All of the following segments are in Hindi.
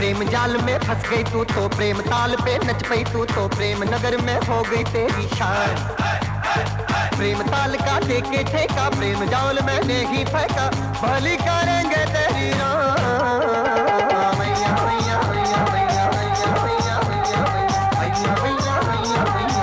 प्रेम जाल में फंस गई तू तो प्रेम ताल पे नच पई तू तो प्रेम नगर में हो गई तेरी शान। प्रेम ताल का देके ठेका प्रेम जाल मैंने ही फेंका भली करेंगे तेरी राम। मैया मैया मैया मैया मैया मैया मैया मैया मैया मैया मैया।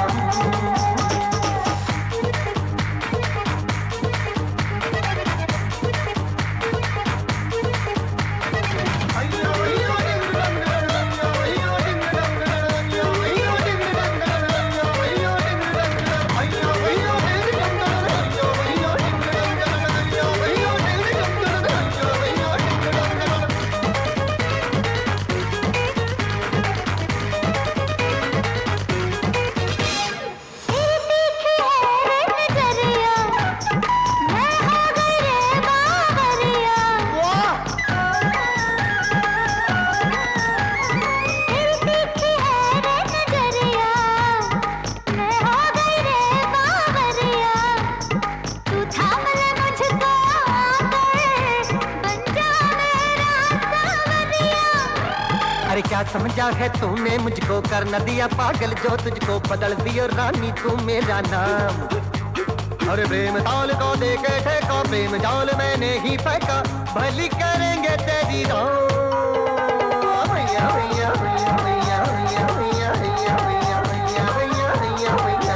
अरे क्या समझा है तूने मुझको कर न दिया पागल जो तुझको बदल दियो रानी तू मेरा नाम। अरे प्रेम ताल को देके ठेका प्रेम जाल मैंने ही फेंका भली करेंगे तेरी राम। मैया मैया मैया मैया मैया मैया मैया मैया मैया मैया मैया मैया।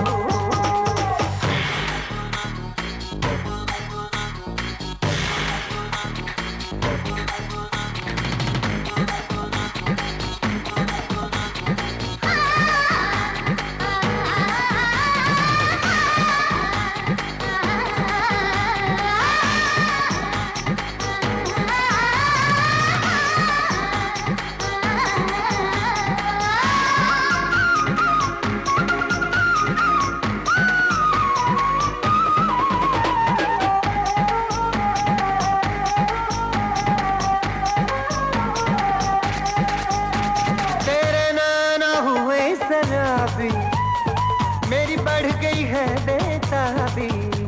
मेरी बढ़ गई है बेताबी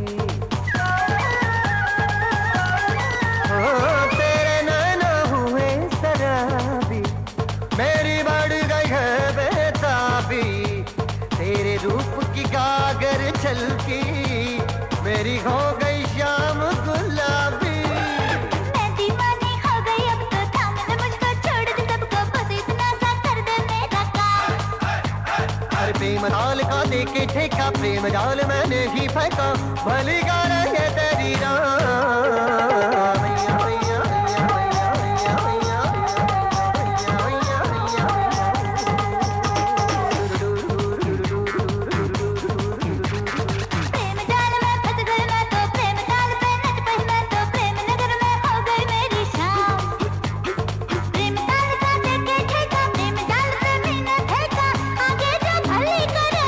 तेरे नैना हुए शराबी मेरी बढ़ गई है बेताबी। तेरे रूप की गागर छलकी मेरी हो गई शाम गुलाबी। मैं दीवानी हो गई अब तो थाम ले मुझको छोड़ दे सबको बस इतना सा कर दे मेरा काम। अरे प्रेम ताल का देके ठेका प्रेम जाल मैंने ही फेंका भली करेंगे तेरी राम। मैया मैया मैया मैया मैया मैया मैया मैया प्रेम जाल में फंस गई मैं तो प्रेम ताल पे नच पई मैं तो प्रेम नगर में हो गई मेरी शाम। प्रेम ताल का देके ठेका प्रेम जाल पे मैंने फेंका आगे जो भली करे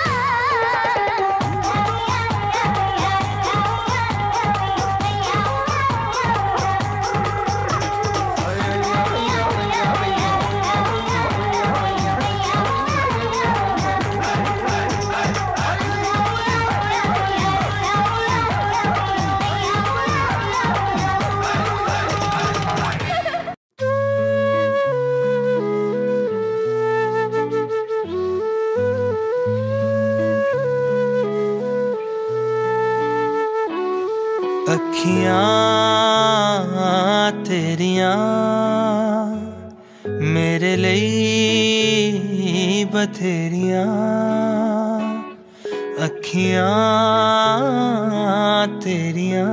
अखियां तेरियां मेरे लिए बथेरियां। अखियां तेरियां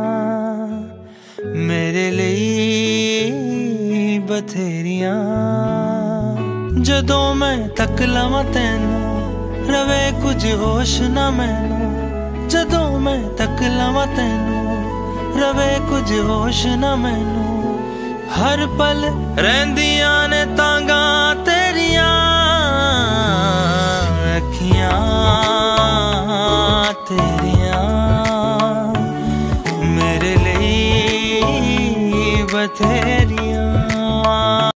मेरे लिए बथेरियां। जदों मैं तक लवां तैनू रवे कुछ होश ना मैनू। जदों मैं तक लवां तैनू रवे कुछ होश ना मैनू। हर पल रहिंदियां ने तांगा तेरियां